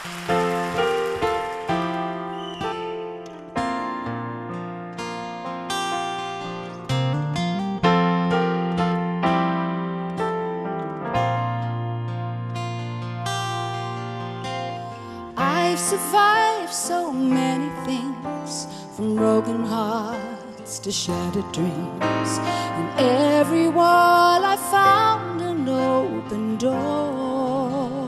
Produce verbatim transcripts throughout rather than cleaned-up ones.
I've survived so many things, from broken hearts to shattered dreams. In every wall I found an open door.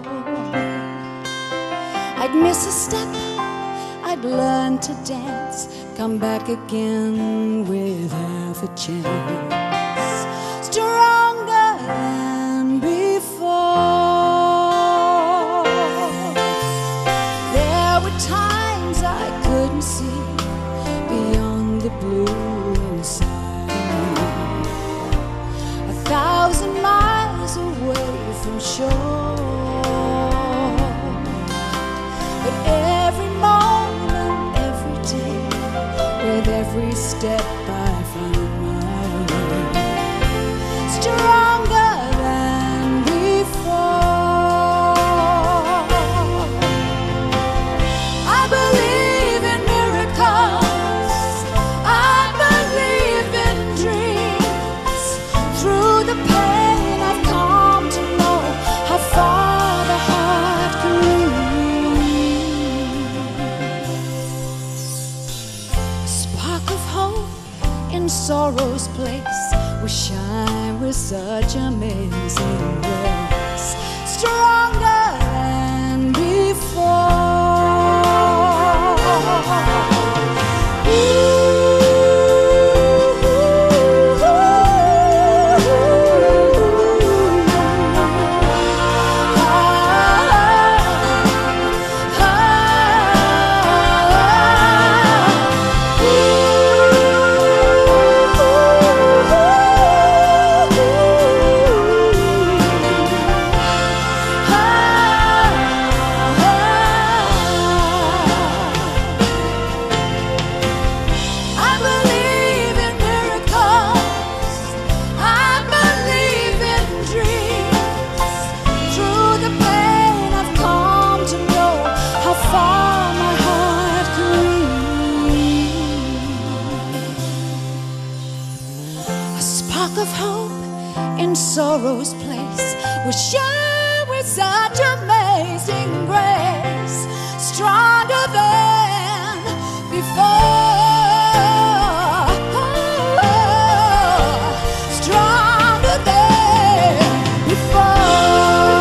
I'd miss a step, I'd learn to dance, come back again with half a chance, stronger than before. Times I couldn't see beyond the blue inside me, a thousand miles away from shore. But every moment, every day, with every step I find my way, stronger than before. In sorrow's place, we shine with such amazing grace, stronger than before. Ooh. Of hope in sorrow's place, we shine with such amazing grace, stronger than before. Stronger than before.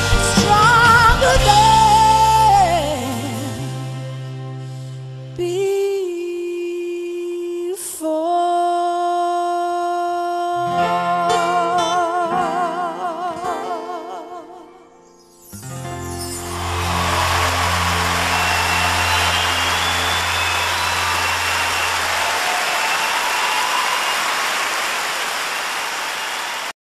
Be